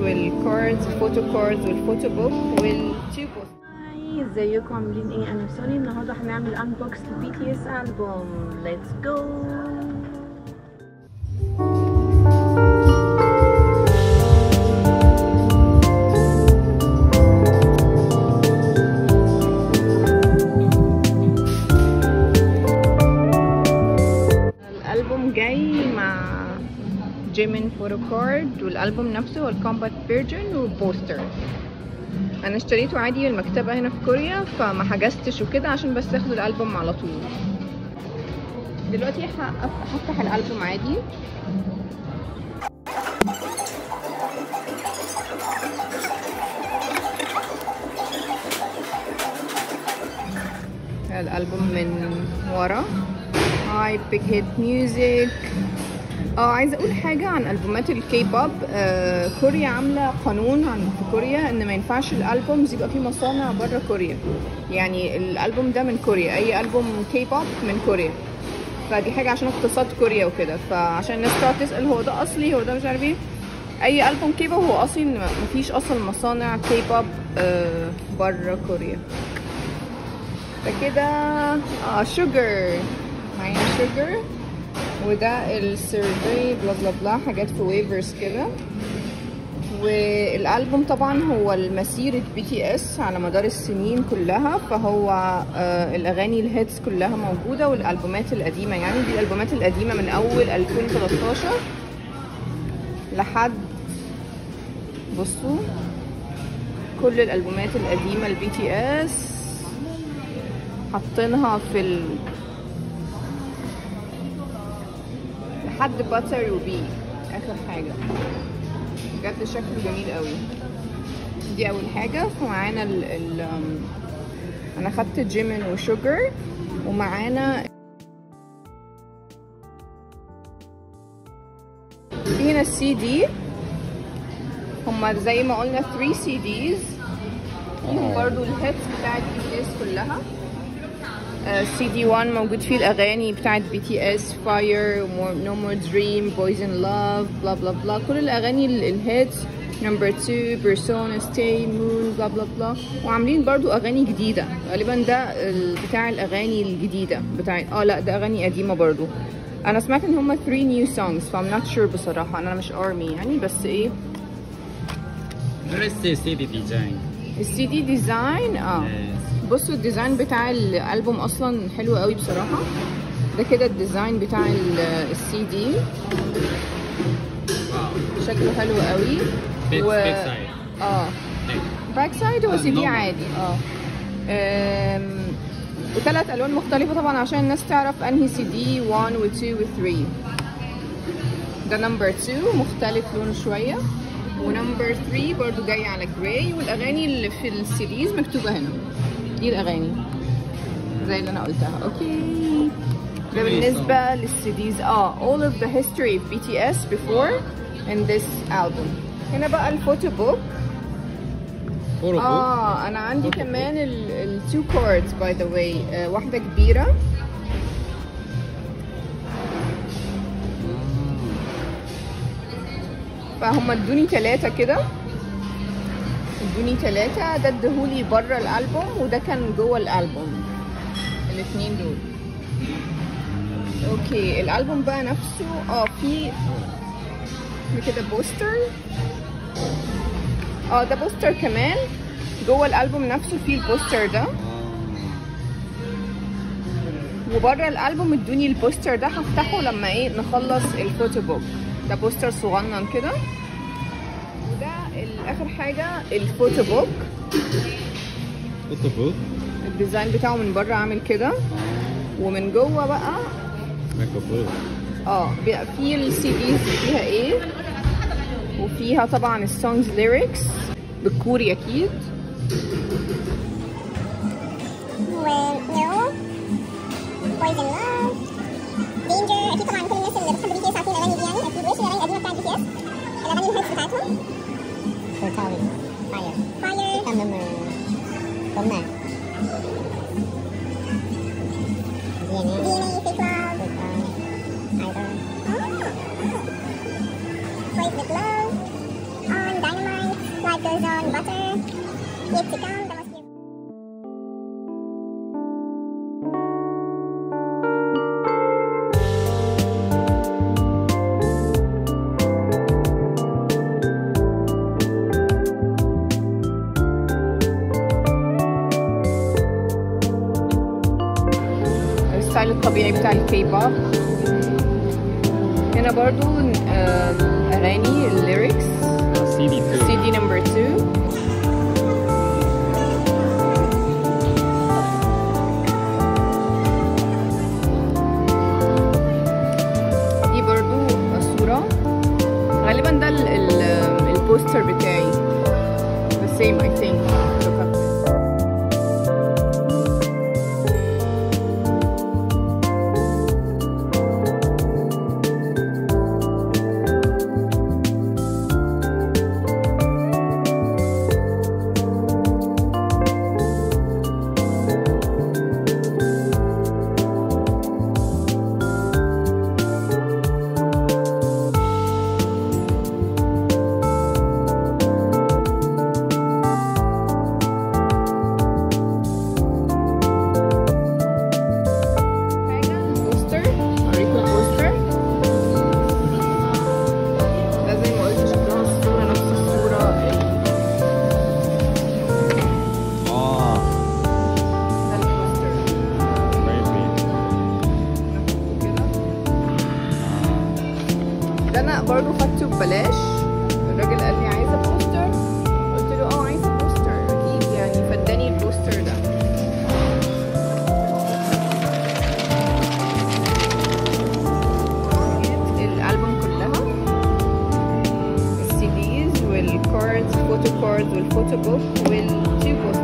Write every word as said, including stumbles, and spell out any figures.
والكاردز الفوتو كاردز والفوتو بوك والتو بوست. هاي ازيكم عاملين ايه؟ انا سوني. النهارده هنعمل انبوكس لبي تي اس البوم. ليتس جو. الالبوم جاي مع جيمين فوتو كارد، والالبوم نفسه هو الكومباكت فيرجن وبوستر. انا اشتريته عادي من المكتبه هنا في كوريا، فما حجزتش وكده عشان بس اخد الالبوم على طول. دلوقتي هفتح الالبوم عادي. الالبوم من ورا. هاي بيج هيت ميوزك. اه عايزه اقول حاجه عن البومات الكي بوب. آه كوريا عامله قانون عن في كوريا ان ما ينفعش الالبومز يبقى فيه مصانع بره كوريا. يعني الالبوم ده من كوريا، اي البوم كي بوب من كوريا. فدي حاجه عشان اقتصاد كوريا وكده، فعشان الناس تقعد تسال هو ده اصلي هو ده مش عارف ايه. اي البوم كي بوب هو اصلي ان مفيش اصلا مصانع كي بوب آه بره كوريا. فكده اه شوجر معايا شوجر، وده السيرفي بلا بلا بلا حاجات في ويفرز كده. والالبوم طبعا هو المسيرة بي تي اس على مدار السنين كلها، فهو آه الاغاني الهيتس كلها موجوده، والالبومات القديمه يعني دي الالبومات القديمه من اول ألفين وتلتاشر لحد بصوا كل الالبومات القديمه البي تي اس حاطينها في ال لحد باتر وبي اخر حاجه. بجد شكله جميل قوي. دي اول حاجه. فمعانا ال ال انا خدت جيمين وشوجر، ومعانا في هنا السي دي. هما زي ما قلنا ثلاثة سي ديز فيهم برضو الهيتس بتاعت بي تي اس كلها. سي دي واحد موجود فيه الاغاني بتاعت بي تي اس، فاير، نو مور دريم، بويزن لاف، بلا بلا بلا، كل الاغاني الهيتس. نمبر اتنين، بيرسونا، ستاي، مون، بلا بلا بلا. وعاملين برضو اغاني جديده، غالبا ده بتاع الاغاني الجديده بتاع اه لا ده اغاني قديمه برضو. انا سمعت ان هما ثلاثة نيو سونجز، فام نوت شور بصراحه، انا مش ارمي يعني، بس ايه. السي دي ديزاين السي دي ديزاين اه بصوا الديزاين بتاع الالبوم اصلا حلو قوي بصراحه. ده كده الديزاين بتاع السي دي، شكله حلو قوي. و... اه باك سايد هو سي دي عادي. اه أم... وثلاث الوان مختلفه طبعا عشان الناس تعرف انهي سي دي واحد و اتنين و تلاتة. ده نمبر اتنين مختلف لونه شويه، ونمبر تلاتة برضو جاي على جراي. والاغاني اللي في السيريز مكتوبه هنا، دي الاغاني زي اللي انا قلتها. اوكي ده بالنسبه للسيديز. اه all of the history of بي تي اس before in this album. هنا بقى الفوتو بوك. اه انا عندي كمان التو كاردز باي ذا واي، واحده كبيره فهم ادوني ثلاثه كده، ادوني ثلاثة. ده ادهولي بره الالبوم، وده كان جوه الالبوم، الاثنين دول. اوكي الالبوم بقى نفسه اه في كده بوستر. اه ده بوستر كمان جوه الالبوم نفسه، فيه البوستر ده. وبره الالبوم ادوني البوستر ده، هفتحه لما ايه نخلص الفوتو بوك. ده بوستر صغنن كده. اخر حاجه الفوتو بوك. فوتو بوك الديزاين بتاعه من بره عامل كده، ومن جوه بقى ميكروفون. اه بيبقى فيه السي ديز فيها ايه، وفيها طبعا السونجز ليركس بالكوري اكيد. ونو بويزن لاف دينجر. اكيد طبعا كل الناس اللي بتحب بي تي اس عارفين الاغاني دي، يعني اكيد. وايش الاغاني القديمه بتاعت بي تي اس؟ الاغاني الهيتس بتاعتهم Fire. Fire. Come number. Come back. D N A. D N A. Fake love. Fake love. Idol. Oh. Praise with love. On Dynamite. goes on butter. Yet to come, that must be. الستايل الطبيعي بتاع الكيبوب. هنا برضو آه، أغاني الليركس سي دي تو. سي دي نمبر اتنين. دي برضو صورة غالبا ده ال- ال- البوستر بتاعي. the same I think. Look up this. ده انا برضو خدته ببلاش. الراجل قال لي عايزه بوستر، قلت له اه عايزه بوستر اكيد يعني، فاداني البوستر ده. الالبوم كلها، السي ديز والكاردز، الفوتو كاردز والفوتو بوك والتو بوك.